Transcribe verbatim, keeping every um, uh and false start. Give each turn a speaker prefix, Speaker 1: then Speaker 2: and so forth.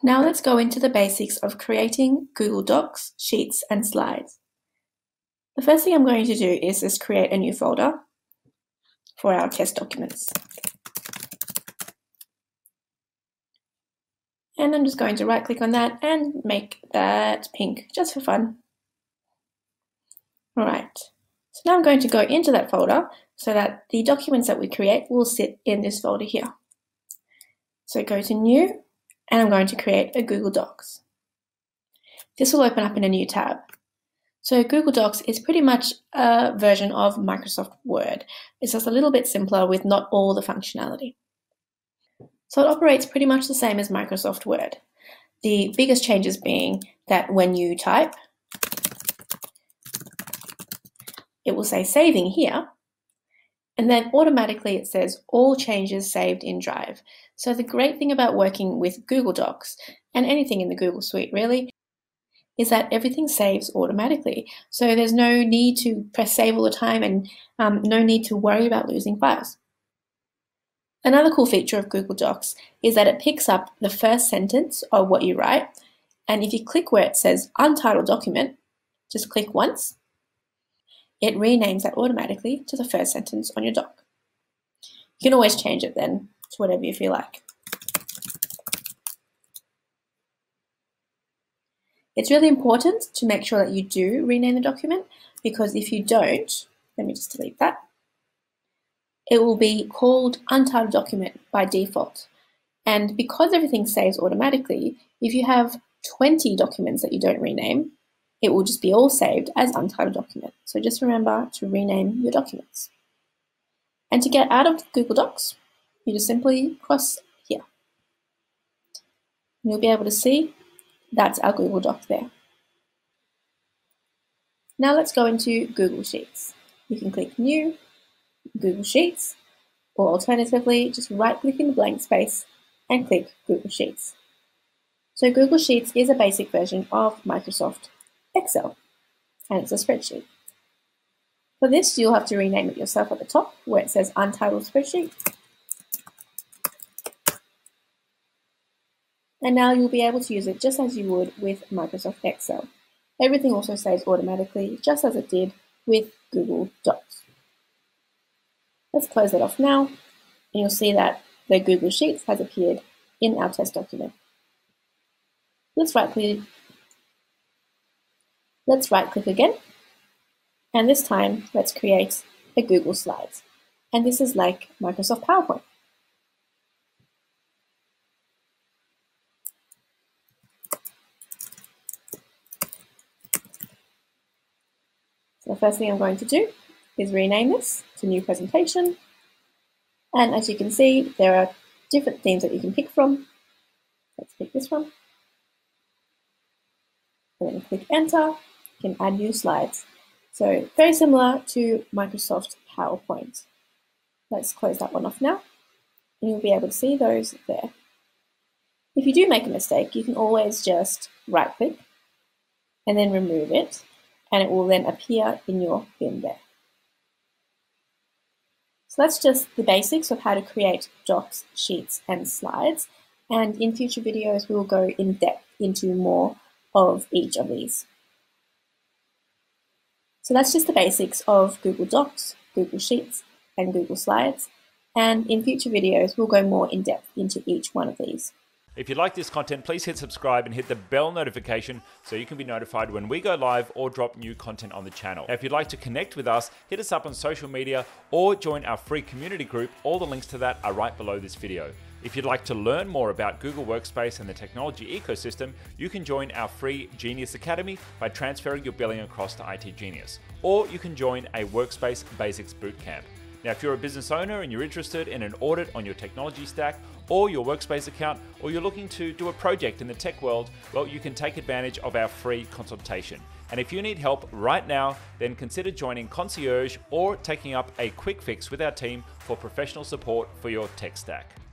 Speaker 1: Now let's go into the basics of creating Google Docs, Sheets, and Slides. The first thing I'm going to do is just create a new folder for our test documents. And I'm just going to right click on that and make that pink just for fun. Alright, so now I'm going to go into that folder so that the documents that we create will sit in this folder here. So go to New, and I'm going to create a Google Docs. This will open up in a new tab. So Google Docs is pretty much a version of Microsoft Word. It's just a little bit simpler with not all the functionality. So it operates pretty much the same as Microsoft Word. The biggest changes being that when you type, it will say saving here, and then automatically it says all changes saved in Drive. So the great thing about working with Google Docs, and anything in the Google Suite really, is that everything saves automatically. So there's no need to press save all the time and um, no need to worry about losing files. Another cool feature of Google Docs is that it picks up the first sentence of what you write, and if you click where it says Untitled Document, just click once, it renames that automatically to the first sentence on your doc. You can always change it then to whatever you feel like. It's really important to make sure that you do rename the document, because if you don't, let me just delete that, it will be called Untitled Document by default. And because everything saves automatically, if you have twenty documents that you don't rename, it will just be all saved as Untitled Document. So just remember to rename your documents. And to get out of Google Docs, you just simply cross here. And you'll be able to see that's our Google Doc there. Now let's go into Google Sheets. You can click New, Google Sheets, or alternatively, just right click in the blank space and click Google Sheets. So Google Sheets is a basic version of Microsoft Excel, and it's a spreadsheet. For this, you'll have to rename it yourself at the top where it says Untitled Spreadsheet. And now you'll be able to use it just as you would with Microsoft Excel. Everything also saves automatically, just as it did with Google Docs. Let's close that off now, and you'll see that the Google Sheets has appeared in our test document. Let's right click Let's right click again, and this time let's create a Google Slides. And this is like Microsoft PowerPoint. So the first thing I'm going to do is rename this to New Presentation. And as you can see, there are different themes that you can pick from. Let's pick this one. And then click Enter. You can add new slides. So very similar to Microsoft PowerPoint. Let's close that one off now, and you'll be able to see those there. If you do make a mistake, you can always just right click and then remove it, and it will then appear in your bin there. So that's just the basics of how to create docs, sheets, and slides. And in future videos, we will go in depth into more of each of these. So that's just the basics of Google Docs, Google Sheets, and Google Slides. And in future videos, we'll go more in depth into each one of these.
Speaker 2: If you like this content, please hit subscribe and hit the bell notification so you can be notified when we go live or drop new content on the channel. Now, if you'd like to connect with us, hit us up on social media or join our free community group. All the links to that are right below this video. If you'd like to learn more about Google Workspace and the technology ecosystem, you can join our free Genius Academy by transferring your billing across to I T Genius. Or you can join a Workspace Basics Bootcamp. Now, if you're a business owner and you're interested in an audit on your technology stack or your Workspace account, or you're looking to do a project in the tech world, well, you can take advantage of our free consultation. And if you need help right now, then consider joining Concierge or taking up a quick fix with our team for professional support for your tech stack.